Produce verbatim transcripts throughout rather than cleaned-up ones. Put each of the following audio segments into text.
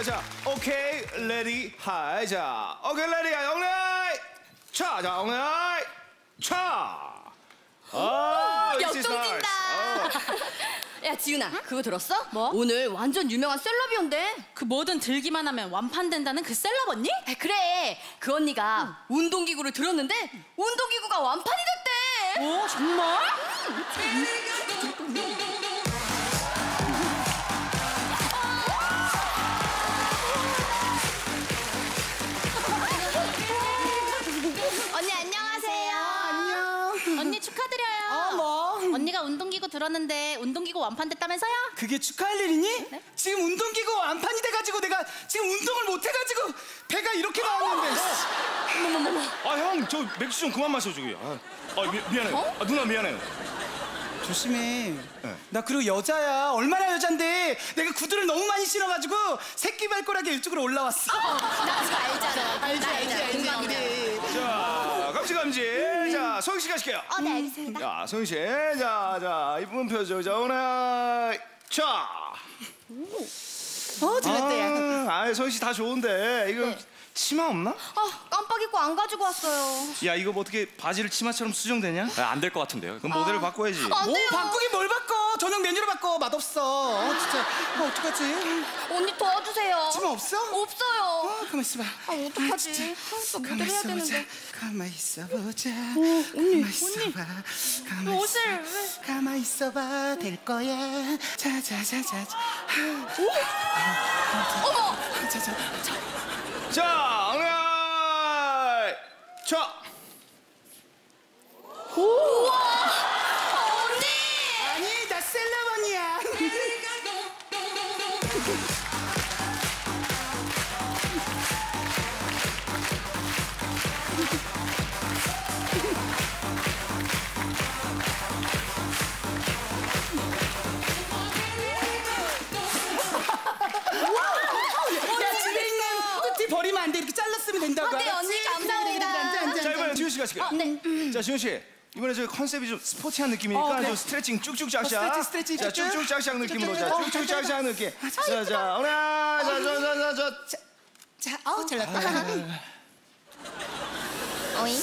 자, 자, 오케이, 레디, 하이. 자, 오케이, 레디, 하이, 엉라이. 차, 자, 엉라이. 차. 아, 역동진다. 야, 지윤아, 그거 들었어? 뭐? 오늘 완전 유명한 셀럽이온대. 그 뭐든 들기만 하면 완판된다는 그 셀럽 언니? 아, 그래. 그 언니가 응. 운동기구를 들었는데 운동기구가 완판이 됐대. 오, 정말? 응. 언니 안녕하세요. 안녕. 언니 축하드려요. 어, 뭐? 언니가 운동기구 들었는데 운동기구 완판됐다면서요? 그게 축하할 일이니? 네? 지금 운동기구 완판이 돼가지고 내가 지금 운동을 못 해가지고 배가 이렇게 나왔는데. 어머머머. 아, 형, 저 맥주 좀 그만 마셔, 저기. 아, 아 미, 미안해. 어? 아, 누나 미안해. 조심해. 네. 나 그리고 여자야. 얼마나 여잔데 내가 구두를 너무 많이 신어가지고 새끼 발가락이 이쪽으로 올라왔어. 어, 나 그거 알잖아. 알지, 알지, 알지. 그래. 자, 감지 감지. 음. 자, 소영 씨가 시켜요. 어, 네, 알겠습니다. 자, 소영 씨. 자, 자, 이쁜 표정. 자, 오늘 자. 어, 잘했다, 야. 아, 아, 소영 씨 다 좋은데 이거 네. 치마 없나? 아, 깜빡 잊고 안 가지고 왔어요. 야, 이거 뭐 어떻게 바지를 치마처럼 수정되냐? 아, 안 될 것 같은데요. 그럼 모델을 아. 바꿔야지. 안 뭐 돼요. 바꾸긴 뭘 바꿔? 저녁 메뉴로 바꿔. 맛없어. 어, 진짜. 어, 어떡하지? 언니 도와주세요. 치마 없어? 없어요. 어, 가만 있어봐. 아, 어떡하지? 아, 또 모델 해야 되는데. 가만 있어보자. 오, 언니, 가만 있어봐. 가만 옷을 있어. 가만 있어봐. 될 거야. 자, 자, 자, 자. 자. 오? 어머! 자, 자, 자. 자, 오늘 자. 우와! 언니! 아니, 나 셀럽 언니야. 버리면 안 돼. 이렇게 잘랐으면 된다고. 네, 언니 감사합니다. 자, 이번엔 지훈 씨가 시켜요. 어, 네. 자, 지훈 씨. 이번에 저 컨셉이 좀 스포티한 느낌이니까 어, 그래. 좀 스트레칭 쭉쭉 짝짝. 어, 스트레칭, 스트레칭 자, 쭉쭉. 쭉쭉 짝짝 느낌으로. 자, 어, 쭉쭉 자, 짝짝 느낌. 자, 자, 오늘 자, 자, 자, 자, 자. 자, 어, 잘났다. 어이?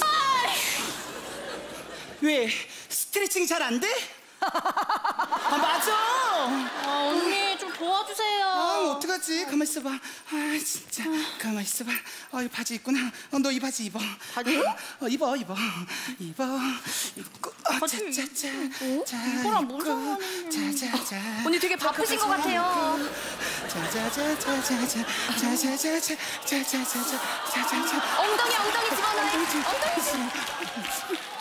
왜? 스트레칭 잘 안 돼? 아, 맞아. 아, 언니 좀 도와주세요. 아, 어떡하지? 가만 있어봐. 아, 진짜. 가만 있어봐. 어, 이 바지 입구나. 어, 너 이 바지 입어. 바지요? 어, 입어, 입어. 입어. 입고. 어, 바지 자, 자, 자. 입고? 자, 이거랑 입고. 뭔 상관이냐. 자, 자, 자. 언니 되게 바쁘신 것 같아요. 자, 자, 자, 자, 자, 자. 자, 자, 자, 자. 자, 자, 자, 자. 자, 자, 자. 엉덩이, 엉덩이 집어넣어요. 엉덩이 집어넣어요.